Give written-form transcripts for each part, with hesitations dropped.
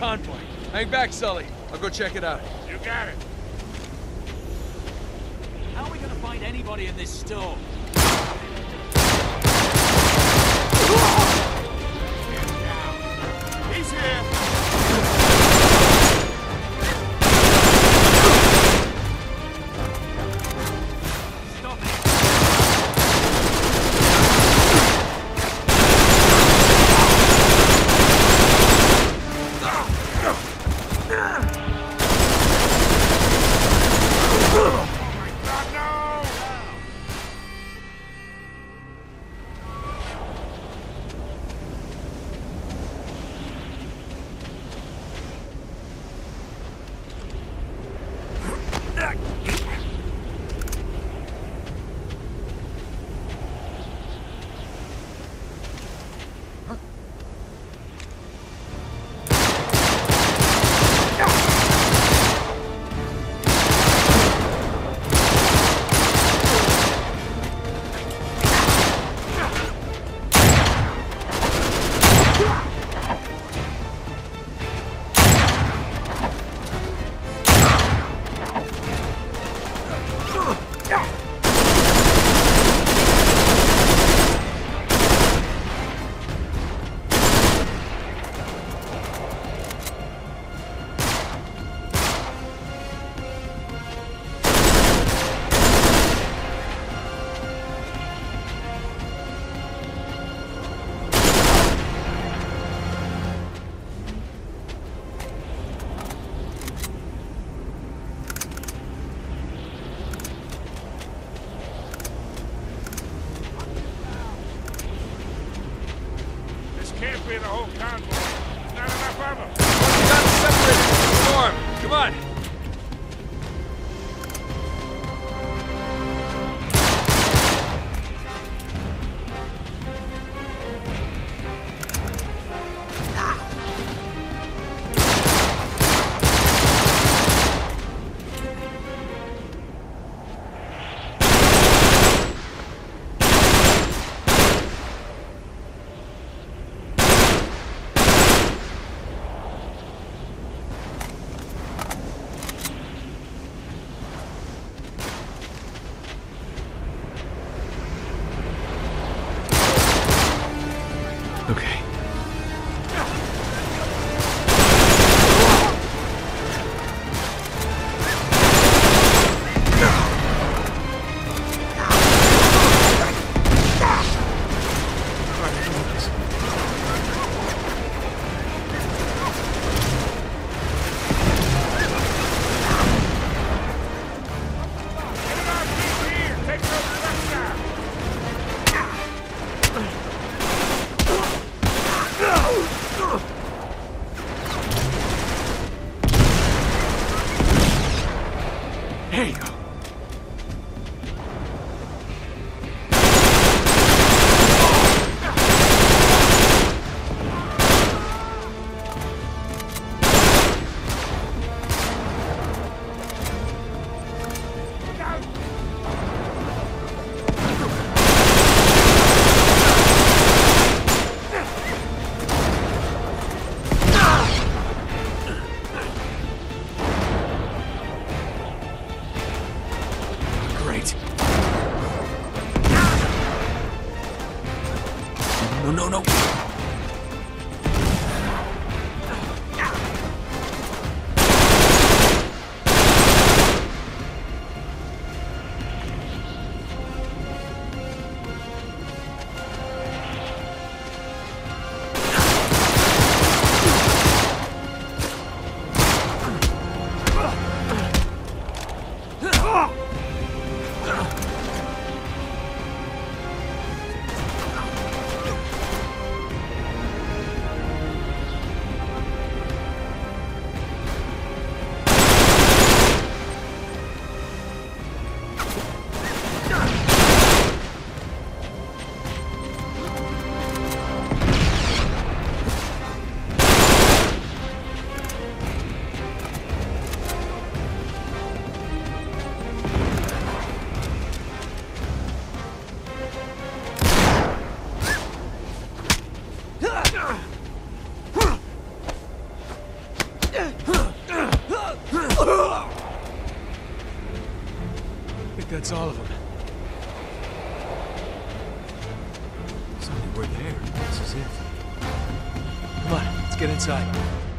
convoy. Hang back, Sully. I'll go check it out. You got it. How are we gonna find anybody in this storm? He's here. Stop it! Can't be the whole convoy. Not enough of them. We got separated from the storm. Come on. Okay. There you go. That's all of them. Sonny, we're there. This is it. Come on, let's get inside.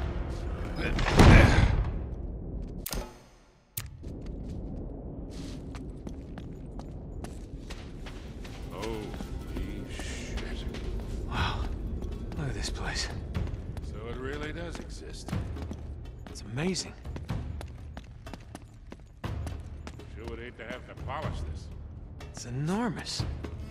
Holy shit. Wow. Look at this place. So it really does exist. It's amazing. Sure would hate to have to polish this. It's enormous.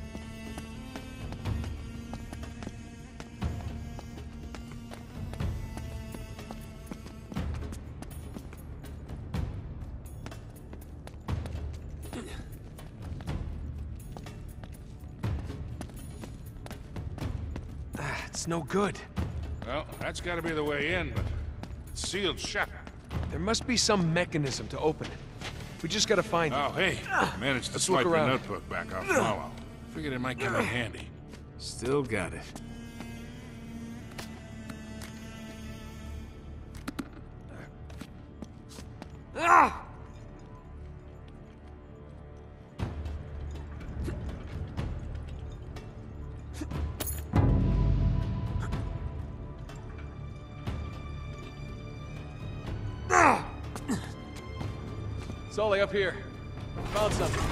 It's no good. Well, that's gotta be the way in, but it's sealed shut. There must be some mechanism to open it. We just gotta find it. Oh, hey, managed to Let's swipe look the around. notebook back off Mallow. Figured it might come in handy. Still got it. Sully, up here. Found something.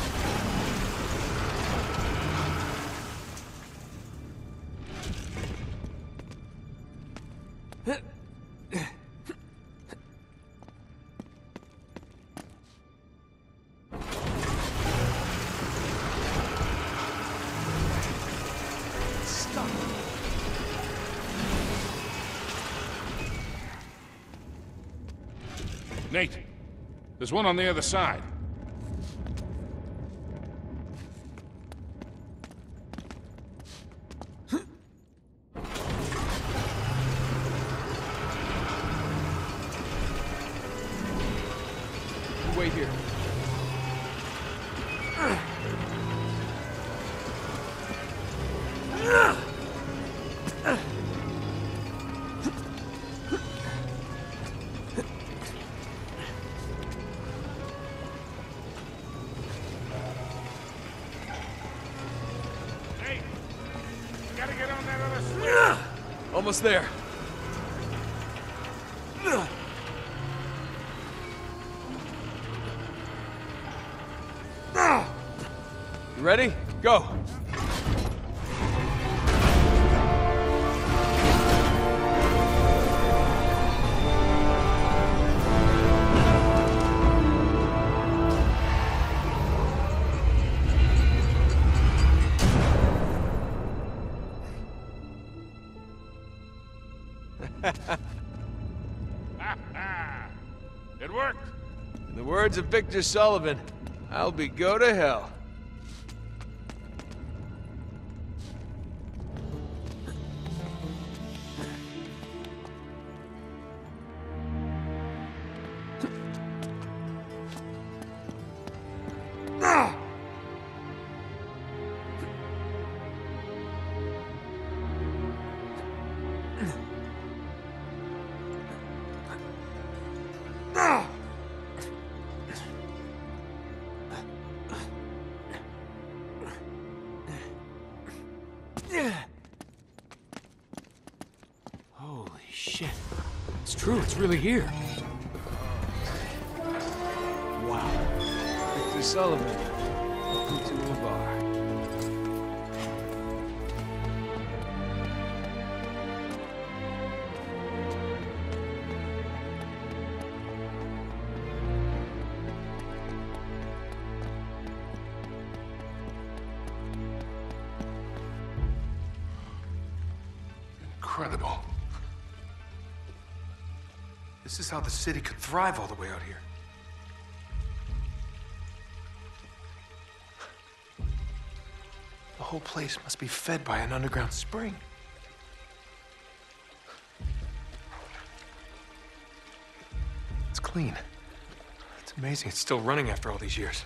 Stop. Nate, there's one on the other side. Wait here. Hey, you gotta get on that other switch. Almost there. You ready? Go. It worked. In the words of Victor Sullivan, I'll be go to hell. Holy shit. It's true, it's really here. Wow. Victor Sullivan. Welcome to a bar. Incredible. This is how the city could thrive all the way out here. The whole place must be fed by an underground spring. It's clean. It's amazing it's still running after all these years.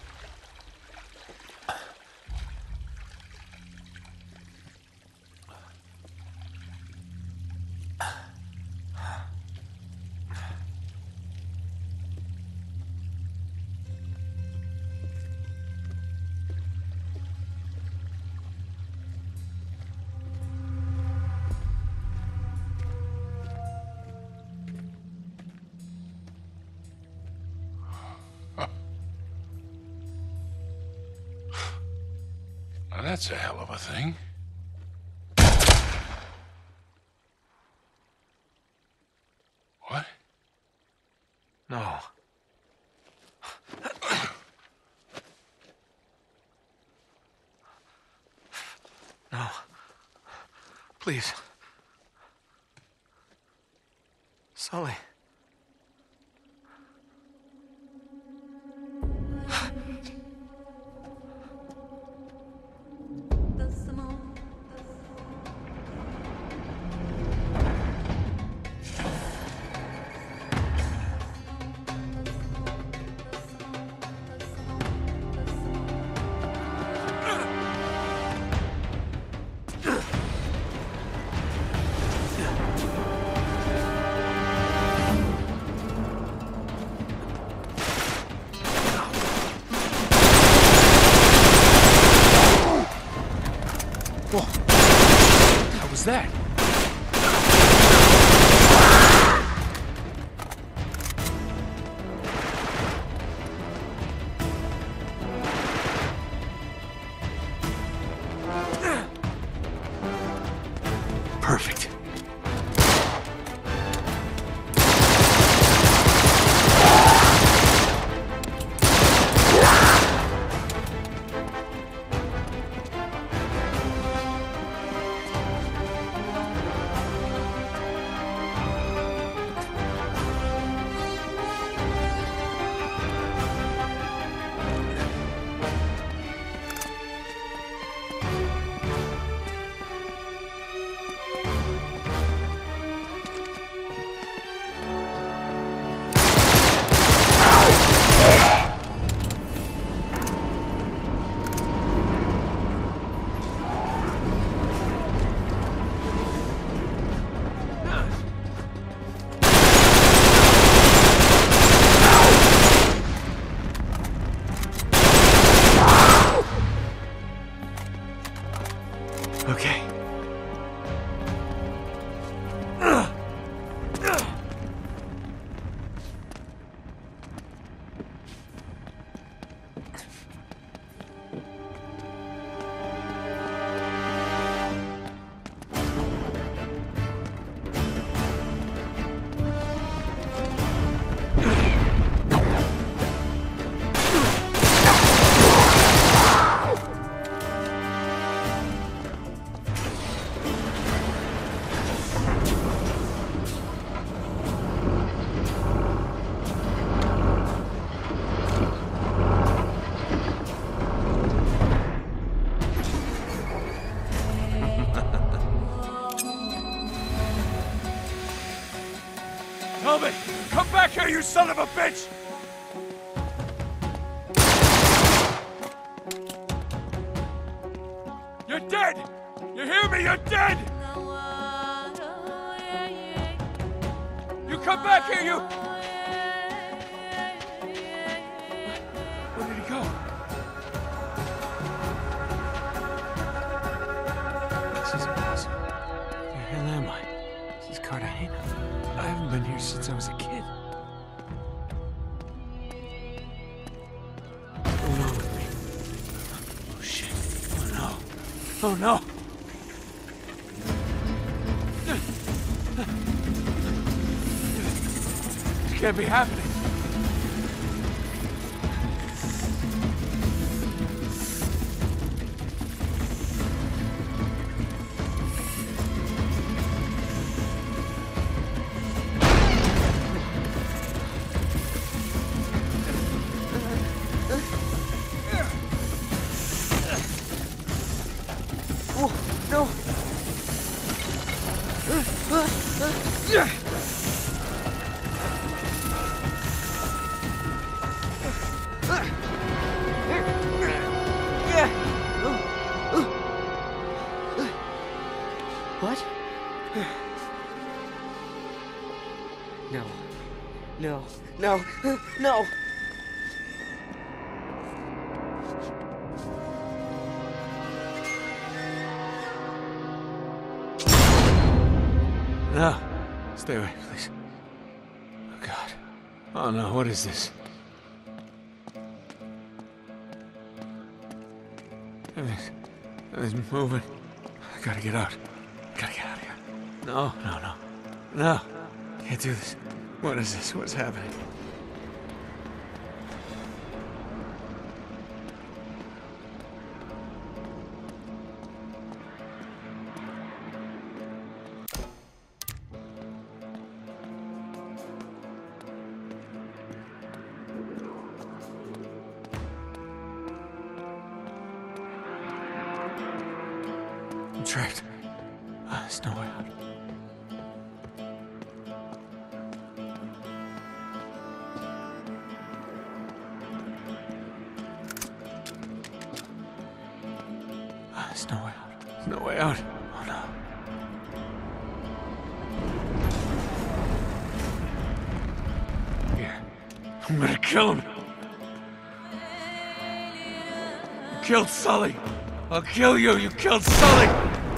That's a hell of a thing. What? No. No. Please. Sully. How was that? Perfect. Okay. Toby, come back here, you son of a bitch! You're dead! You hear me? You're dead! You come back here, you... Where did he go? This is impossible. Where the hell am I? This is Cartagena. I haven't been here since I was a kid. What's going on with me? Oh shit. Oh no. Oh no! This can't be happening. No! What? No. No. No. No! No. Stay away, please. Oh, God. Oh, no. What is this? Something's moving. I gotta get out. Gotta get out of here. No. No. Can't do this. What is this? What's happening? I'm trapped. There's no way out. There's no way out. There's no way out. Oh no. Here. I'm gonna kill him. You killed Sully. I'll kill you. You killed Sully.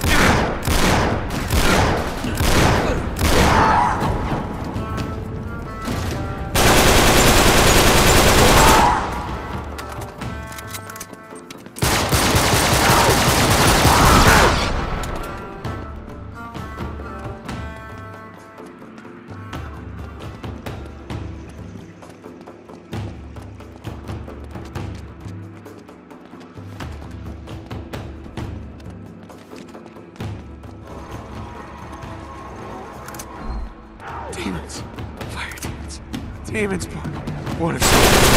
Demons. Fire demons. Demons, boy. What is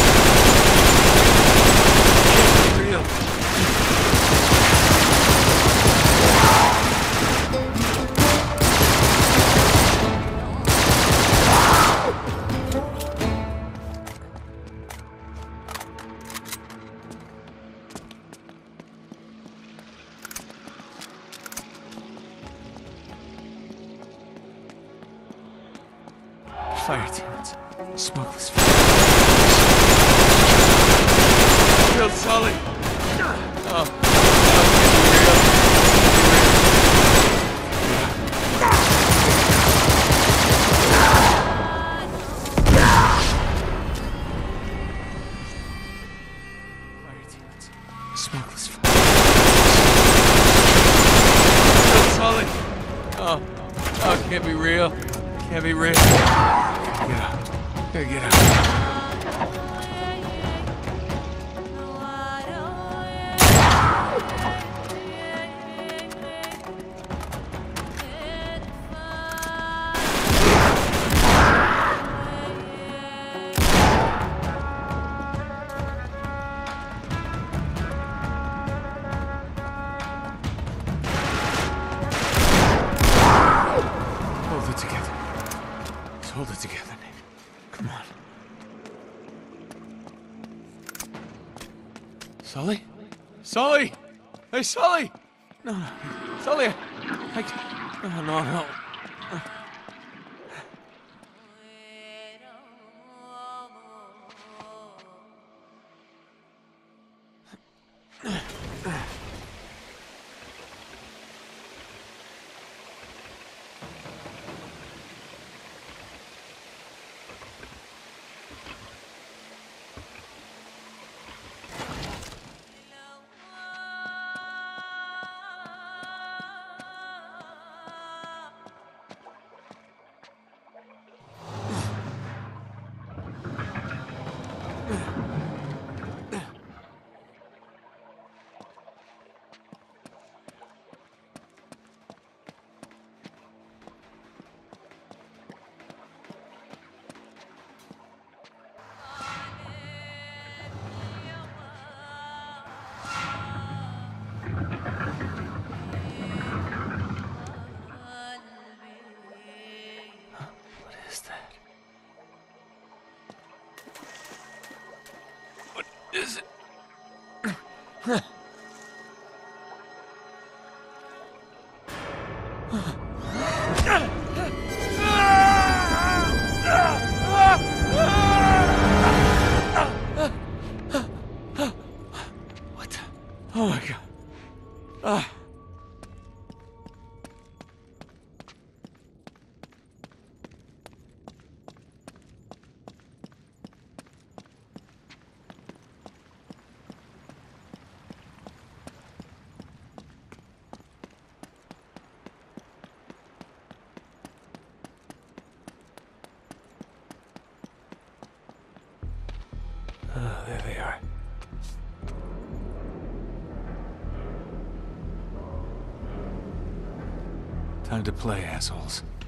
it? Real. Fire demons. Smokeless fire. Killed Sully. Fire demons. Smokeless fire. Killed Sully. Oh, it can't be real. Can't be real. Get out. Gotta get out. Hold it together. Let's hold it together, Nate. Come on. Sully? Sully! Hey, Sully! No. Sully! No. there they are. Time to play, assholes.